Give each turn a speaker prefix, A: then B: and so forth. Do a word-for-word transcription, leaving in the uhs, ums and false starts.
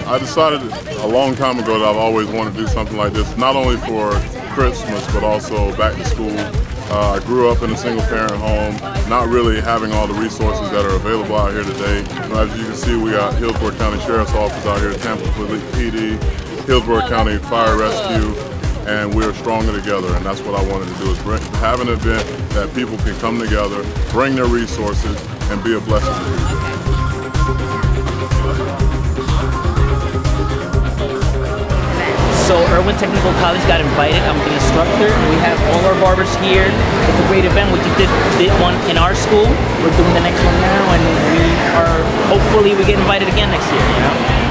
A: I decided a long time ago that I've always wanted to do something like this, not only for Christmas, but also back to school. Uh, I grew up in a single-parent home, not really having all the resources that are available out here today. As you can see, we got Hillsborough County Sheriff's Office out here, Tampa P D, Hillsborough County Fire Rescue, and we're stronger together, and that's what I wanted to do, is bring, have an event that people can come together, bring their resources, and be a blessing to people.
B: So Erwin Technical College got invited. I'm the instructor. We have all our barbers here. It's a great event. We just did, did one in our school. We're doing the next one now, and we are hopefully we get invited again next year, you know?